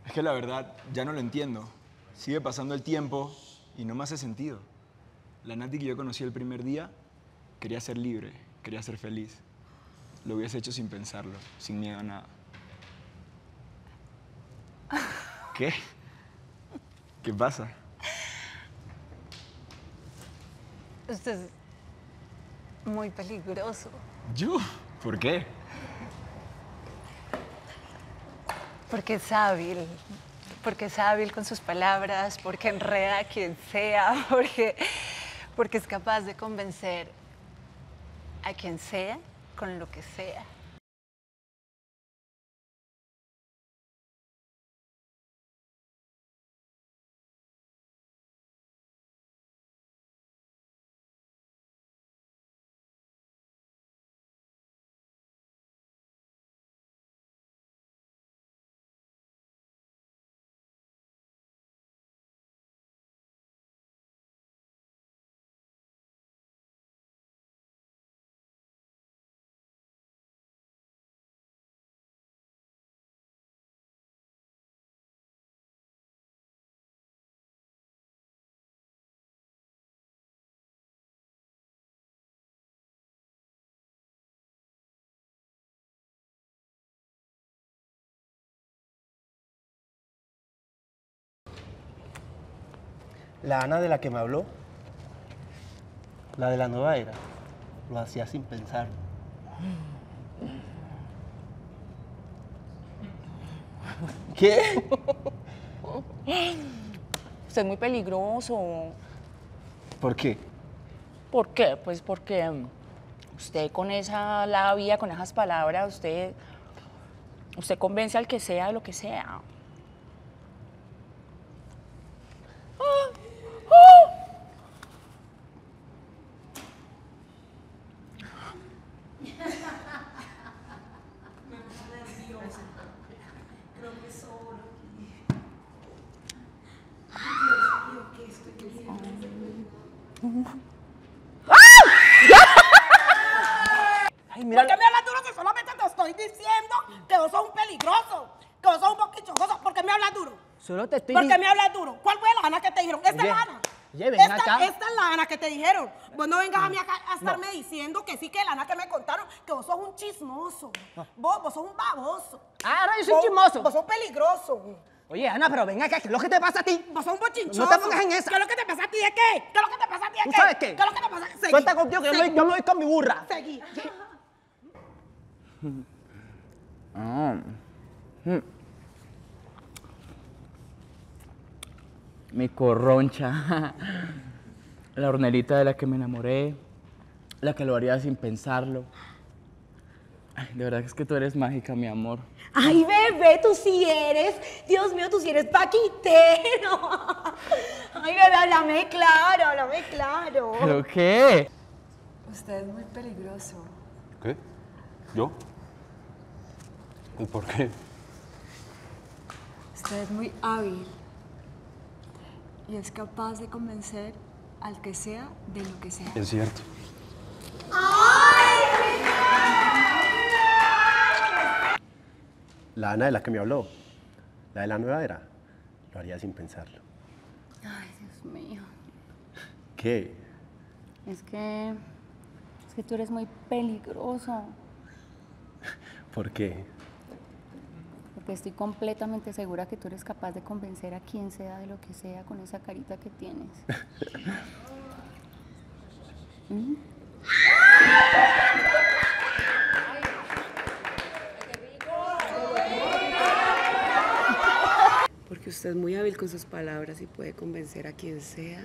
Es que la verdad ya no lo entiendo. Sigue pasando el tiempo y no me hace sentido. La Nati que yo conocí el primer día quería ser libre, quería ser feliz. Lo hubiese hecho sin pensarlo, sin miedo a nada. ¿Qué? ¿Qué pasa? Usted es muy peligroso. ¿Yo? ¿Por qué? Porque es hábil. Porque es hábil con sus palabras, porque enreda a quien sea, porque es capaz de convencer a quien sea con lo que sea. La Ana de la que me habló, la de la nueva era, lo hacía sin pensarlo. ¿Qué? Usted es muy peligroso. ¿Por qué? ¿Por qué? Pues porque usted con esa labia, con esas palabras, usted convence al que sea de lo que sea. Ay, mira. ¿Por qué me hablas duro si solamente te estoy diciendo que vos sos un peligroso? Que vos sos un boquichojoso. ¿Por qué me hablas duro? Solo te estoy ¿Por qué me hablas duro? ¿Cuál fue la Ana que te dijeron? Esta es la Ana. Oye, ven acá. Esta es la Ana que te dijeron. Vos no vengas a mí acá a estarme diciendo que sí, que la Ana que me contaron, que vos sos un chismoso. Vos sos un baboso. Ah, no, yo soy chismoso. Vos sos peligroso. Oye, Ana, pero ven acá, ¿qué es lo que te pasa a ti? Vos sos un bochinchoso. No te pongas en esa. ¿Qué es lo que te pasa a ti de qué? ¿Qué es lo que te pasa a ti de qué? ¿Tú sabes qué? ¿Qué es lo que te pasa? Seguí. Suelta contigo, que yo me voy con mi burra. Seguí. Mi corroncha, la hornerita de la que me enamoré, la que lo haría sin pensarlo. Ay, de verdad que es que tú eres mágica, mi amor. Ay, bebé, tú sí eres. Dios mío, tú sí eres paquitero. Ay, bebé, háblame claro, háblame claro. ¿Pero qué? Usted es muy peligroso. ¿Qué? ¿Yo? ¿Y por qué? Usted es muy hábil. Y es capaz de convencer al que sea de lo que sea. Es cierto. La Ana de la que me habló, la de la nueva era, lo haría sin pensarlo. Ay, Dios mío. ¿Qué? Es que tú eres muy peligroso. ¿Por qué? Porque estoy completamente segura que tú eres capaz de convencer a quien sea de lo que sea con esa carita que tienes. ¿Mm? Porque usted es muy hábil con sus palabras y puede convencer a quien sea.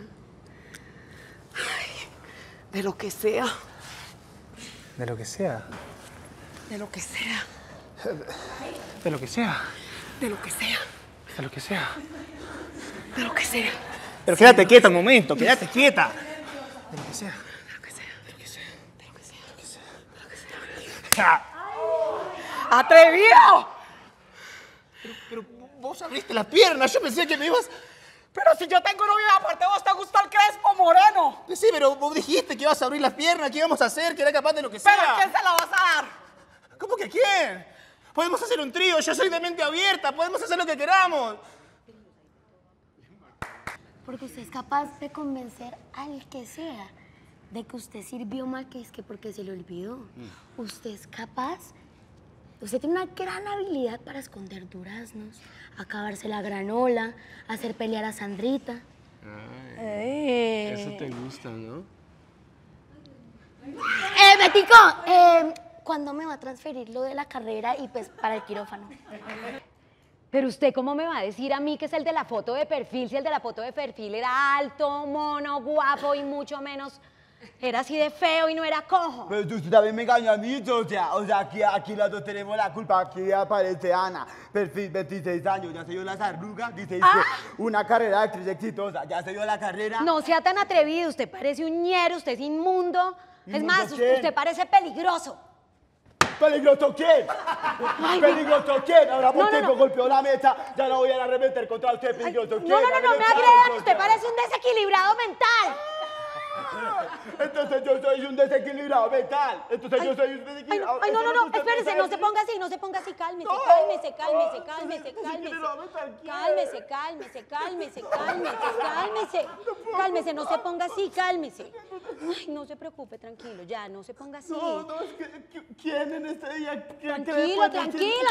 Ay, de lo que sea. De lo que sea. De lo que sea. De lo que sea. De lo que sea. De lo que sea. De lo que sea. Pero quédate quieta un momento, quédate quieta. De lo que sea. De lo que sea. De lo que sea. De lo que sea. De lo que sea. De lo que sea. ¡Atrevido! Pero vos abriste la pierna, yo pensé que me ibas... Pero si yo tengo novio y aparte vos te gusta el crespo moreno. Sí, pero vos dijiste que ibas a abrir las piernas, que íbamos a hacer, que era capaz de lo que sea. ¿Pero a quién se la vas a dar? ¿Cómo que a quién? Podemos hacer un trío, yo soy de mente abierta, podemos hacer lo que queramos. Porque usted es capaz de convencer al que sea de que usted sirvió mal, que es que porque se le olvidó. Usted es capaz, usted tiene una gran habilidad para esconder duraznos, acabarse la granola, hacer pelear a Sandrita. Eso te gusta, ¿no? Betico, ¿cuándo me va a transferir lo de la carrera y pues para el quirófano? Pero usted, ¿cómo me va a decir a mí que es el de la foto de perfil, si el de la foto de perfil era alto, mono, guapo y mucho menos era así de feo y no era cojo? Pero tú también me engañas a mí, o sea, aquí las dos tenemos la culpa. Aquí aparece Ana, perfil 26 años, ya se dio las arrugas, dice una carrera de actriz exitosa, ya se dio la carrera. No sea tan atrevido, usted parece un ñero, usted es inmundo. Es más, usted parece peligroso. ¿Peligroso quién? ¿Peligroso quién? Ahora por tiempo golpeó la mesa, ya no voy a arremeter contra usted, peligroso quién. No me agredan, usted parece un desequilibrado mental. Entonces yo soy un desequilibrado mental. Entonces yo soy un desequilibrado. Ay, no, espérese, no se ponga así, cálmese. Cálmese, no se ponga así, cálmese. Ay, no se preocupe, tranquilo, ya, no se ponga así. No, es que ¿quién en este día? Tranquilo.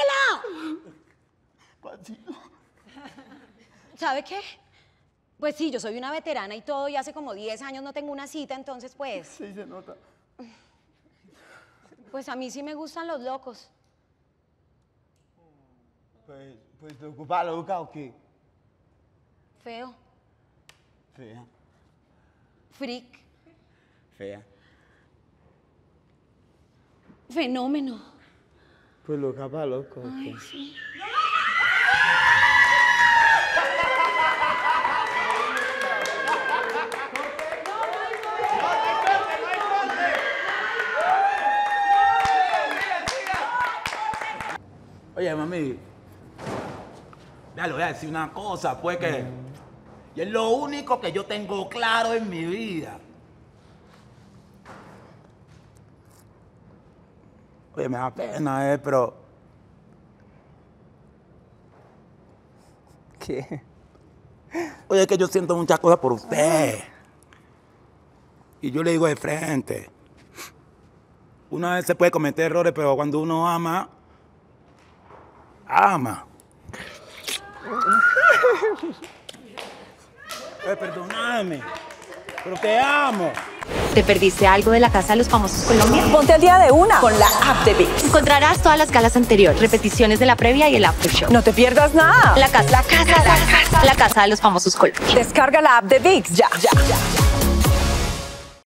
¿Sabe qué? Pues sí, yo soy una veterana y todo, y hace como 10 años no tengo una cita, entonces pues... Sí, se nota. Pues a mí sí me gustan los locos. Pues ¿te ocupa loca o qué? Feo. Fea. Freak. Fea. Fenómeno. Pues loca pa' loco. Ay, sí. Oye, mami, ya le voy a decir una cosa, pues que y es lo único que yo tengo claro en mi vida. Oye, me da pena, pero... ¿Qué? Oye, es que yo siento muchas cosas por usted. Y yo le digo de frente. Una vez se puede cometer errores, pero cuando uno ama... Perdóname, pero te amo. ¿Te perdiste algo de la Casa de los Famosos Colombia? Ponte al día de una con la app de ViX. Encontrarás todas las galas anteriores, repeticiones de la previa y el after show. No te pierdas nada. La Casa de los Famosos Colombia. Descarga la app de ViX ya.